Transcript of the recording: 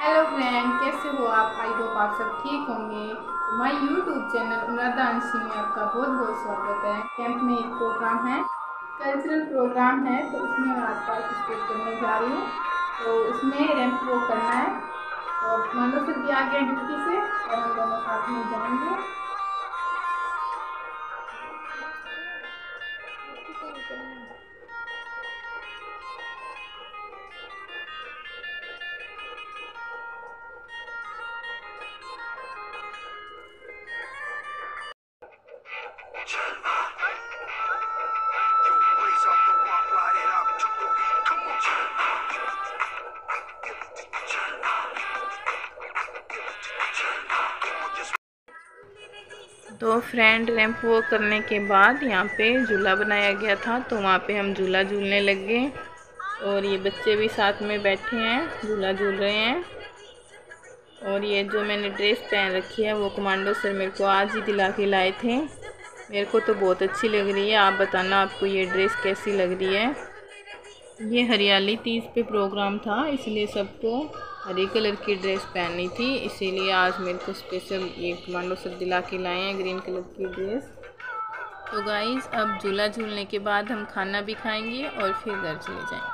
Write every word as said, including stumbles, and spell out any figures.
Hello friend, कैसे हो आप? आई होप आप सब ठीक होंगे। तो माय यूट्यूब चैनल अनुराधा अंशी में आपका बहुत बहुत स्वागत है। कैंप में एक प्रोग्राम है, कल्चरल प्रोग्राम है, तो उसमें मैं आज पार्टिसिपेट करने जा रही हूँ। तो उसमें रैंप वॉक करना है और कमांडो सर भी आ गए ड्यूटी से और हम दोनों साथ में जाएंगे। तो फ्रेंड, रैंप वॉक करने के बाद यहाँ पे झूला बनाया गया था, तो वहाँ पे हम झूला झूलने लग गए और ये बच्चे भी साथ में बैठे हैं, झूला झूल रहे हैं। और ये जो मैंने ड्रेस पहन रखी है वो कमांडो सर मेरे को आज ही दिला के लाए थे। मेरे को तो बहुत अच्छी लग रही है, आप बताना आपको ये ड्रेस कैसी लग रही है। ये हरियाली तीज पे प्रोग्राम था, इसलिए सबको हरे कलर की ड्रेस पहननी थी, इसीलिए आज मेरे को स्पेशल ये कमांडो सर दिला के लाए हैं ग्रीन कलर की ड्रेस। तो गाइस, अब झूला झूलने के बाद हम खाना भी खाएंगे और फिर घर चले जाएंगे।